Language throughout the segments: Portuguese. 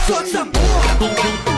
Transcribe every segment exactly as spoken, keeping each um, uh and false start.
Solta essa porra.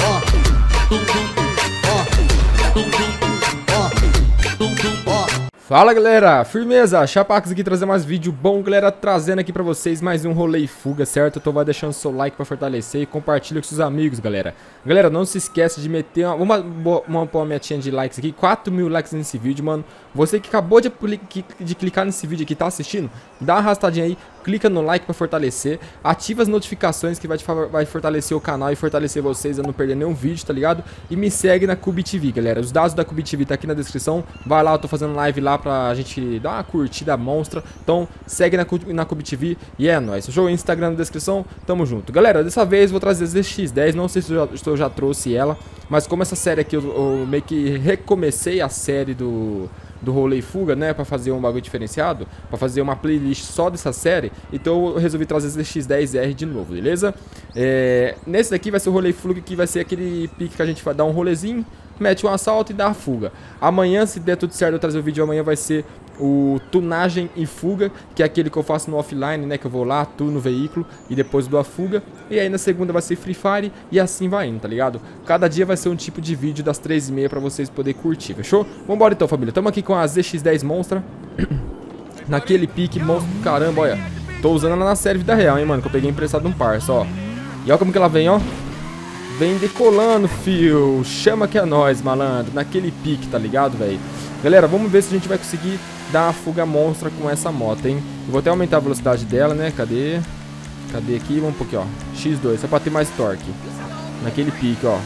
Fala galera, firmeza, Chapax aqui trazer mais vídeo bom, galera, trazendo aqui pra vocês mais um rolê e fuga, certo? Então vai deixando seu like pra fortalecer e compartilha com seus amigos, galera. Galera, não se esquece de meter uma, uma, uma, uma metinha de likes aqui, quatro mil likes nesse vídeo, mano. Você que acabou de, de clicar nesse vídeo aqui, tá assistindo, dá uma arrastadinha aí, clica no like pra fortalecer, ativa as notificações que vai, te, vai fortalecer o canal e fortalecer vocês a não perder nenhum vídeo, tá ligado? E me segue na Cube T V, galera. Os dados da Cube T V tá aqui na descrição, vai lá, eu tô fazendo live lá pra gente dar uma curtida monstra. Então segue na, na Cube T V e é nóis. Show, Instagram na descrição, tamo junto. Galera, dessa vez vou trazer a Z X dez, não sei se eu já, se eu já trouxe ela, mas como essa série aqui eu, eu meio que recomecei a série do... do rolê e fuga, né, pra fazer um bagulho diferenciado, pra fazer uma playlist só dessa série, então eu resolvi trazer Z X dez R de novo, beleza? É, nesse daqui vai ser o rolê e fuga, que vai ser aquele pique que a gente vai dar um rolezinho, mete um assalto e dá a fuga. Amanhã, se der tudo certo, eu trazer o vídeo amanhã, vai ser o tunagem e fuga, que é aquele que eu faço no offline, né, que eu vou lá, tuno o veículo e depois dou a fuga. E aí na segunda vai ser Free Fire e assim vai indo, tá ligado? Cada dia vai ser um tipo de vídeo das três e meia pra vocês poderem curtir, fechou? Vambora então, família, tamo aqui com a Z X dez Monstra, naquele pique monstro do caramba, olha. Tô usando ela na série vida real, hein, mano, que eu peguei emprestado um parça, ó. E olha como que ela vem, ó. Vem decolando, fio. Chama que é nóis, malandro. Naquele pique, tá ligado, velho? Galera, vamos ver se a gente vai conseguir dar uma fuga monstra com essa moto, hein? Eu vou até aumentar a velocidade dela, né? Cadê? Cadê aqui? Vamos um pouquinho, ó. X dois, só pra ter mais torque. Naquele pique, ó.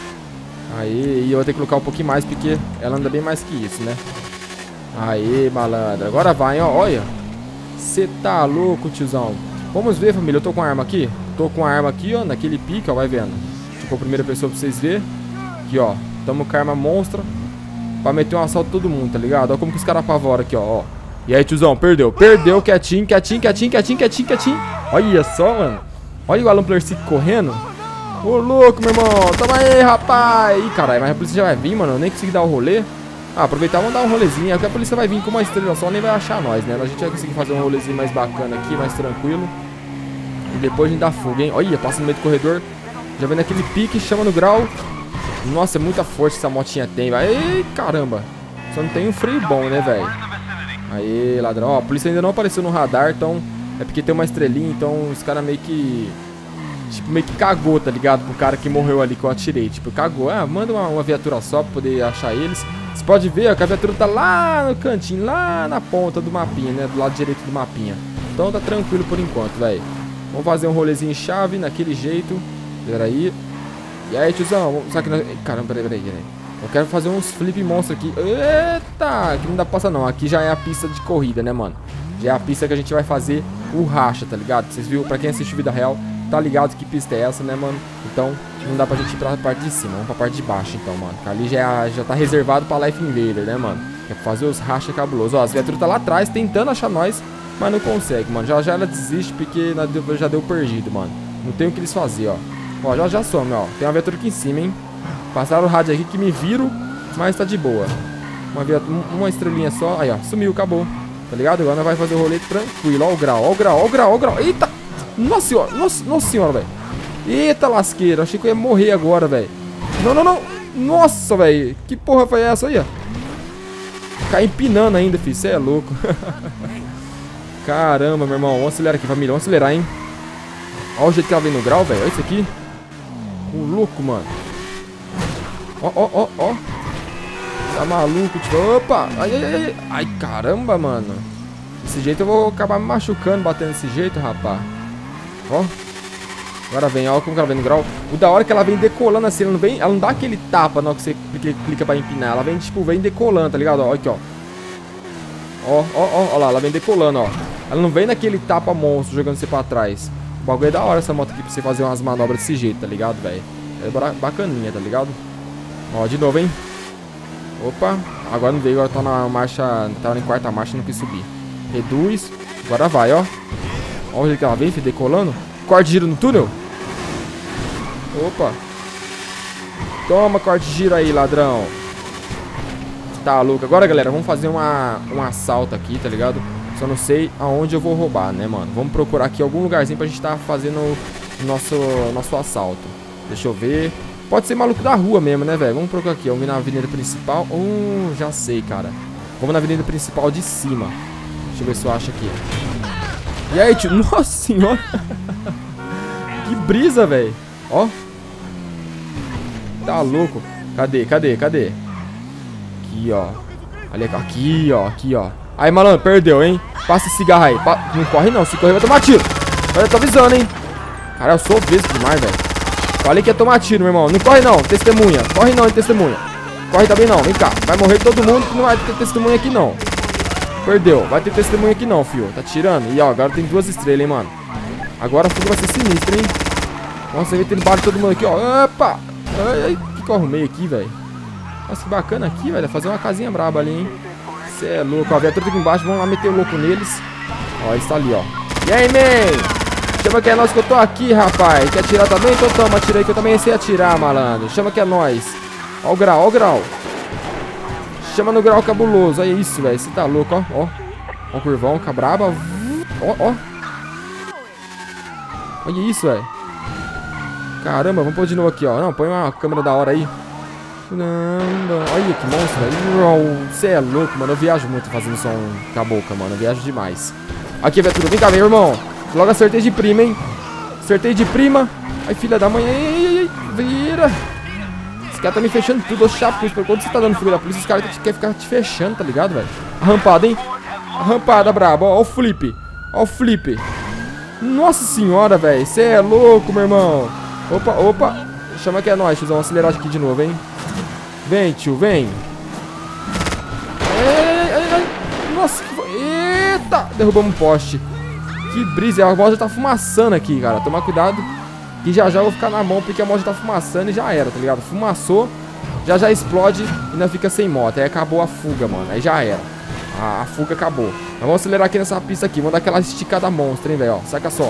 Aí, e eu vou ter que colocar um pouquinho mais, porque ela anda bem mais que isso, né? Aí, malandro. Agora vai, ó. Olha. Você tá louco, tiozão. Vamos ver, família. Eu tô com a arma aqui. Tô com a arma aqui, ó. Naquele pique, ó. Vai vendo. Ficou a primeira pessoa pra vocês verem. Aqui, ó. Tamo com a arma monstra. Pra meter um assalto todo mundo, tá ligado? Olha como que os caras apavoram aqui, ó, ó. E aí, tiozão, perdeu. Perdeu, quietinho, quietinho, quietinho, quietinho, quietinho, quietinho. Olha só, mano. Olha o Alan Plersic correndo. Ô, louco, meu irmão. Tamo aí, rapaz. Ih, caralho, mas a polícia já vai vir, mano. Eu nem consegui dar o rolê. Ah, aproveitar, vamos dar um rolezinho. É porque a polícia vai vir com uma estrela só, nem vai achar nós, né? A gente vai conseguir fazer um rolezinho mais bacana aqui, mais tranquilo. E depois a gente dá fuga, hein? Olha, passa no meio do corredor. Já vem naquele pique, chama no grau. Nossa, é muita força que essa motinha tem, velho. Ei, caramba. Só não tem um freio bom, né, velho? Aí, ladrão. Ó, a polícia ainda não apareceu no radar, então... É porque tem uma estrelinha, então os caras meio que... Tipo, meio que cagou, tá ligado? Pro cara que morreu ali que eu atirei. Tipo, cagou. Ah, manda uma, uma viatura só pra poder achar eles. Você pode ver, ó, que a viatura tá lá no cantinho, lá na ponta do mapinha, né? Do lado direito do mapinha. Então tá tranquilo por enquanto, velho. Vamos fazer um rolezinho chave, naquele jeito. Peraí. E aí, tiozão, só que... Caramba, peraí, peraí, peraí. Eu quero fazer uns flip monstro aqui. Eita, aqui não dá pra passar não. Aqui já é a pista de corrida, né, mano? Já é a pista que a gente vai fazer o racha, tá ligado? Vocês viram, pra quem assistiu Vida Real, tá ligado que pista é essa, né, mano? Então, não dá pra gente ir pra parte de cima. Vamos pra parte de baixo, então, mano. Que ali já, é, já tá reservado pra Life Invader, né, mano? É pra fazer os racha cabulosos. Ó, as viaturas tá lá atrás, tentando achar nós, mas não consegue, mano. Já já ela desiste porque já deu perdido, mano. Não tem o que eles fazer, ó. Ó, já já some, ó. Tem uma viatura aqui em cima, hein? Passaram o rádio aqui que me viram, mas tá de boa. Uma, viatura, uma estrelinha só. Aí, ó. Sumiu, acabou. Tá ligado? Agora nós vai fazer o rolê tranquilo. Ó o grau, ó o grau, ó o grau, ó o grau. Eita! Nossa senhora, nossa, nossa senhora, velho. Eita lasqueira. Achei que eu ia morrer agora, velho. Não, não, não. Nossa, velho. Que porra foi essa aí, ó? Cai empinando ainda, filho. Você é louco. Caramba, meu irmão. Vamos acelerar aqui, família. Vamos acelerar, hein? Olha o jeito que ela vem no grau, velho. Olha isso aqui. O louco, mano. Ó, ó, ó, ó. Tá maluco, tipo. Opa! Ai, ai, ai. Ai, caramba, mano. Desse jeito eu vou acabar me machucando batendo desse jeito, rapaz. Ó. Agora vem, ó, como que ela vem no grau. O da hora é que ela vem decolando assim. Ela não vem. Ela não dá aquele tapa na hora que você clica pra empinar. Ela vem, tipo, vem decolando, tá ligado? Ó, aqui, ó. Ó, ó, ó, ó lá, ela vem decolando, ó. Ela não vem naquele tapa monstro jogando você pra trás. O bagulho é da hora essa moto aqui pra você fazer umas manobras desse jeito, tá ligado, velho? É bacaninha, tá ligado? Ó, de novo, hein? Opa, agora não veio, agora tá na marcha. Tava em quarta marcha, não quis subir. Reduz, agora vai, ó. Ó o jeito que ela vem, filho, decolando. Corte de giro no túnel. Opa. Toma, corte de giro aí, ladrão. Tá louco. Agora, galera, vamos fazer uma, um assalto aqui, tá ligado? Só não sei aonde eu vou roubar, né, mano? Vamos procurar aqui algum lugarzinho pra gente tá fazendo nosso, nosso assalto. Deixa eu ver. Pode ser maluco da rua mesmo, né, velho? Vamos procurar aqui. Vamos vir na avenida principal. Hum, já sei, cara. Vamos na avenida principal de cima. Deixa eu ver se eu acho aqui. E aí, tio? Nossa senhora. Que brisa, velho. Ó. Tá louco. Cadê, cadê, cadê? Aqui, ó. Ali, aqui, ó. Aqui, ó. Aí, malandro, perdeu, hein? Passa esse cigarro aí. Pa... Não corre, não. Se correr, vai tomar tiro. Eu tô avisando, hein? Cara, eu sou obeso demais, velho. Falei que ia tomar tiro, meu irmão. Não corre, não. Testemunha. Corre, não, testemunha. Corre também, não. Vem cá. Vai morrer todo mundo que não vai ter testemunha aqui, não. Perdeu. Vai ter testemunha aqui, não, fio. Tá tirando. E, ó, agora tem duas estrelas, hein, mano. Agora a fuga vai ser sinistra, hein? Nossa, ele tem bate todo mundo aqui, ó. Opa! Ai, ai. O que que eu arrumei aqui, velho? Nossa, que bacana aqui, velho. Fazer uma casinha braba ali, hein? Cê é louco. Ó, a viatura aqui embaixo. Vamos lá meter o louco neles. Ó, eles tá ali, ó. E aí, man? Chama que é nós que eu tô aqui, rapaz. Quer atirar também? Então toma, atira aí que eu também sei atirar, malandro. Chama que é nós. Ó o grau, ó o grau. Chama no grau cabuloso. Olha isso, velho. Você tá louco, ó. Ó, ó o curvão, cabraba. Ó, ó. Olha isso, velho. Caramba, vamos pôr de novo aqui, ó. Não, põe uma câmera da hora aí. Olha que monstro, velho. Você é louco, mano. Eu viajo muito fazendo som com a boca, mano. Eu viajo demais. Aqui, Vettura. Vem cá, meu irmão. Logo acertei de prima, hein? Acertei de prima. Ai, filha da mãe. Ai, ai, ai. Vira. Esse cara tá me fechando tudo. Ô, chapo. Quando você tá dando fuga da polícia, os caras querem ficar te fechando, tá ligado, velho? A rampada, hein? A rampada braba. Ó, ó o flip. Ó o flip. Nossa senhora, velho. Você é louco, meu irmão. Opa, opa. Chama que é nóis, tiozão. Vamos acelerar aqui de novo, hein? Vem, tio, vem. Ai, ai, ai. Nossa, que foi? Eita. Derrubamos um poste. Que brisa, a moto já tá fumaçando aqui, cara. Tomar cuidado, que já já eu vou ficar na mão, porque a moto já tá fumaçando e já era, tá ligado? Fumaçou, já já explode e ainda fica sem moto. Aí acabou a fuga, mano. Aí já era. A, a fuga acabou. Mas vamos acelerar aqui nessa pista aqui. Vamos dar aquela esticada monstra, hein, velho. Saca só.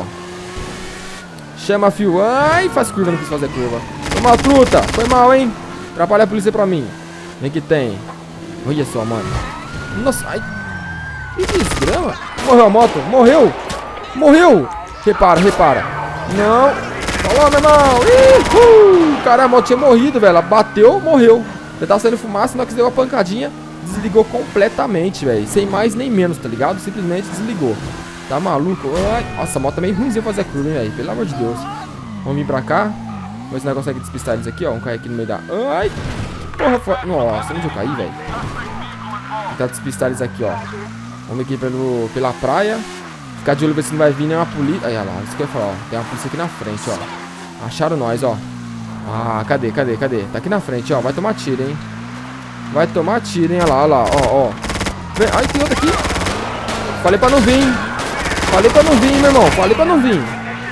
Chama, fio. Ai, faz curva, não quis fazer curva. Toma, truta. Foi mal, hein? Atrapalha a polícia pra mim. Vem que tem. Olha só, mano. Nossa, ai. Que desgrama. Morreu a moto. Morreu. Morreu! Repara, repara. Não. Falou, meu irmão. Ih, cara, a moto tinha morrido, velho. Ela bateu, morreu. Já tava saindo fumaça, na hora que deu uma pancadinha, desligou completamente, velho. Sem mais nem menos, tá ligado? Simplesmente desligou. Tá maluco? Ai, nossa, a moto é meio ruimzinha fazer curva, hein, velho. Pelo amor de Deus. Vamos vir pra cá. Vamos ver se nós conseguimos despistar eles aqui, ó. Vamos cair aqui no meio da... Ai! Porra, for... Nossa, onde eu caí, velho? Vou tentar despistar eles aqui, ó. Vamos aqui pelo... pela praia. Ficar de olho ver se não vai vir nenhuma polícia. Aí, olha lá, isso que eu ia falar, ó. Tem uma polícia aqui na frente, ó. Acharam nós, ó. Ah, cadê, cadê, cadê? Tá aqui na frente, ó. Vai tomar tiro, hein. Vai tomar tiro, hein. Olha lá, olha lá, ó, ó. Vem. Ai, tem outro aqui. Falei pra não vir. Falei pra não vir, meu irmão. Falei pra não vir.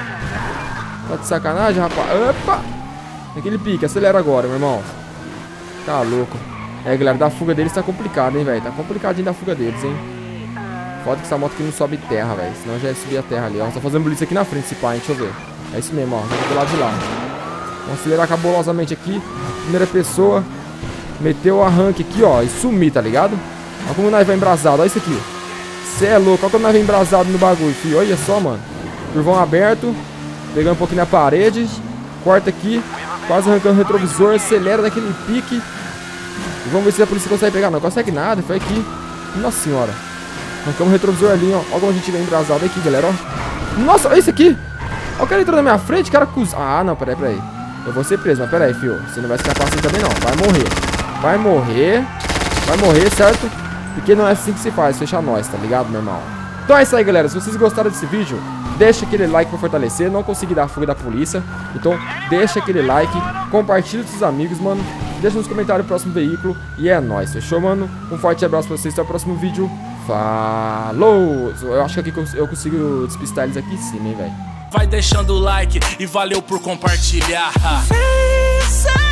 Tá de sacanagem, rapaz. Opa. Aquele pique, acelera agora, meu irmão. Tá louco. É, galera, da fuga deles tá complicado, hein, velho. Tá complicadinho da fuga deles, hein. Foda que essa moto aqui não sobe terra, velho. Senão já ia subir a terra ali, ó. Tá fazendo polícia aqui na frente, esse pai, hein? Deixa eu ver. É isso mesmo, ó. Tá do lado de lá. Vamos acelerar cabulosamente aqui. Primeira pessoa. Meteu o arranque aqui, ó. E sumir, tá ligado? Olha como nós vai embrasado. Olha isso aqui. Cê é louco. Olha como nós vai embrasado no bagulho, filho. Olha só, mano. Curvão aberto. Pegando um pouquinho na parede. Corta aqui. Quase arrancando o retrovisor. Acelera daquele pique. E vamos ver se a polícia consegue pegar. Não consegue nada. Foi aqui. Nossa senhora. Arrancamos o retrovisor ali, ó. Olha como a gente vem embrasado aqui, galera, ó. Nossa, olha isso aqui. Olha o cara entrou na minha frente, cara cuz... Ah, não, peraí, peraí. Eu vou ser preso, mas peraí, fio. Você não vai escapar assim também, não. Vai morrer. Vai morrer. Vai morrer, certo? Porque não é assim que se faz, fechar nós, tá ligado, meu irmão? Então é isso aí, galera. Se vocês gostaram desse vídeo, deixa aquele like pra fortalecer. Não consegui dar a fuga da polícia. Então, deixa aquele like. Compartilha com seus amigos, mano. Deixa nos comentários o próximo veículo. E é nóis, fechou, mano? Um forte abraço pra vocês. Até o próximo vídeo. Falou! Eu acho que aqui eu consigo despistar eles aqui em cima, hein, velho. Vai deixando o like e valeu por compartilhar.